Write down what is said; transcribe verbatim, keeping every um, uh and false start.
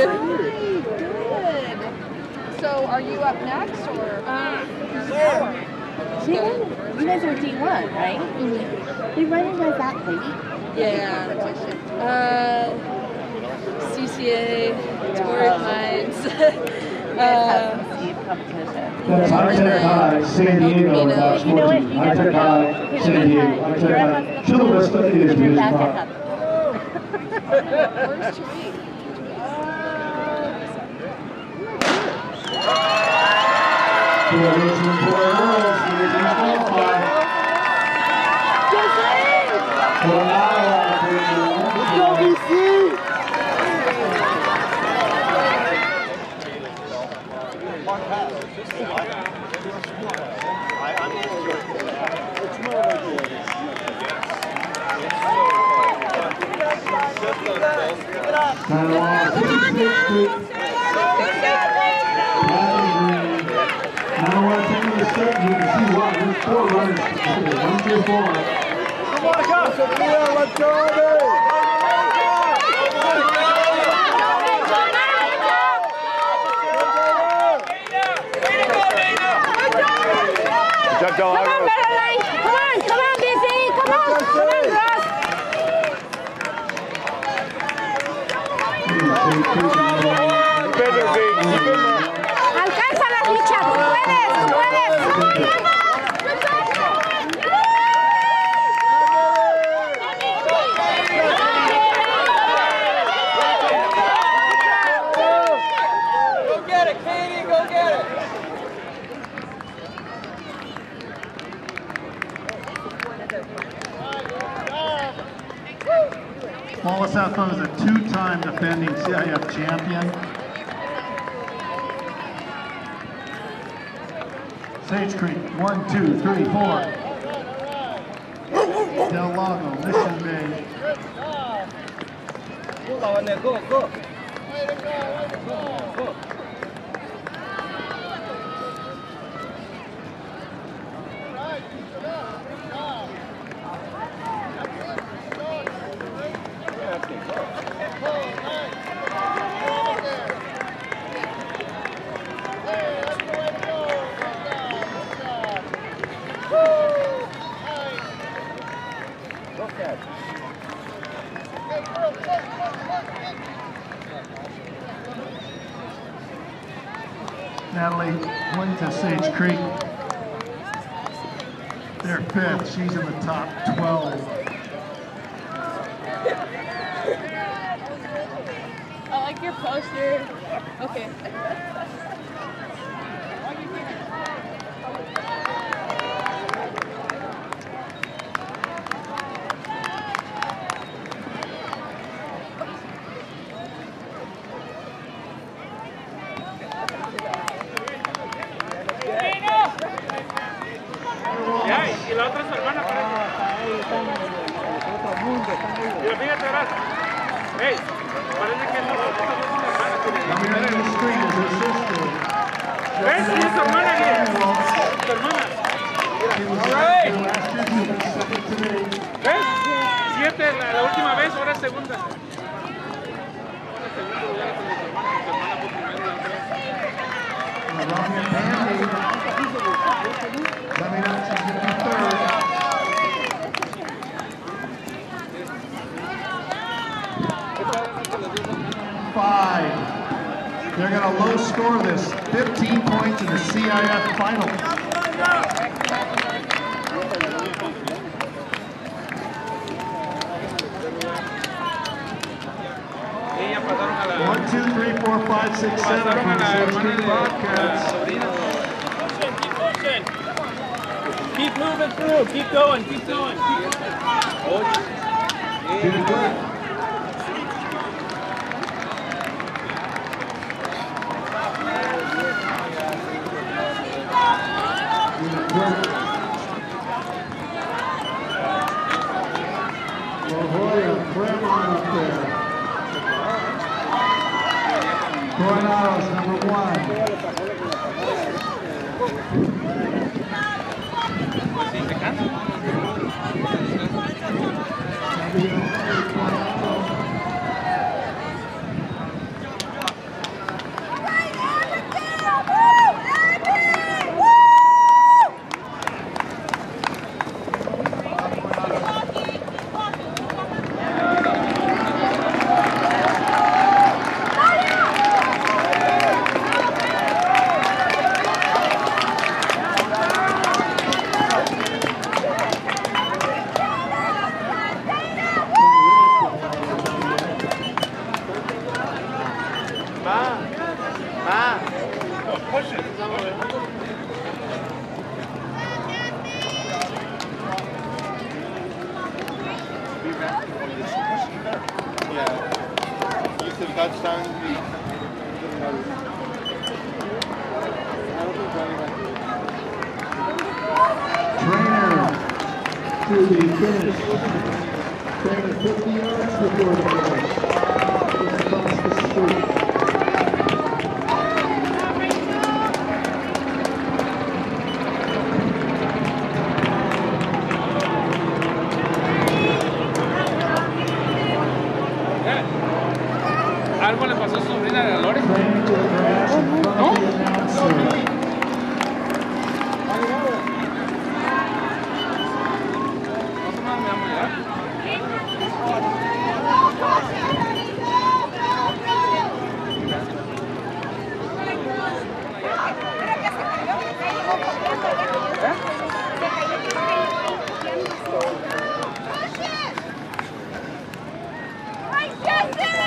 you? Good. So, are you up next, or? Uh, See, you guys are D one, right? Mm-hmm. You running guys that late? Yeah. Uh, C C A, Torrid Mines. uh, competition. That's High-Tech High, San Diego, Box fourteen. High-Tech High, San Diego. High-Tech High, Chula Vista is Miz Park. Where's Tariq? Congratulations to our girls, we did not qualify. For Iowa, let's go B C! Kind of long, fifty-sixth Street. Now when I take the start, you can see why. There's four runners. One through four. Come on, go! Sophia, let's go, baby! Come on, better line! Come on, come on, B C! Come on! Come on, Ross! Better, baby. Alcanza la ficha, tú puedes, tú puedes. Go get it, Katie, go get it. Paula South is a two-time defending C I F champion. Sage Creek, one, two, three, four. Del Lago, Mission Bay. Go, go, go. Go. Natalie went to Sage Creek. They're fifth. She's in the top twelve. I like your poster. Okay. Y la otra es su hermana, parece. Y fíjate, verás. Hey, parece que no es su hermana. ¿Ves? Sí, es su hermana, Guille. Su hermana. ¿Ves? Siete la, la última vez, ahora es segunda. Ahora es segundo lugar con su hermana. Su hermana fue primero. Five. They're going to low score this. fifteen points in the C I F final. One, two, three, four, five, six, seven from the Sage Creek Bobcats. Keep moving through. Keep going. Keep going. Keep going. La Jolla, Claremont up there. Coronado's number one. touchdown. Trainer to the finish. Trainer fifty yards before the finish. Just across the street. Algo le pasó a su sobrina de Lore. Trainer to the grass in front of the announcer. Yes,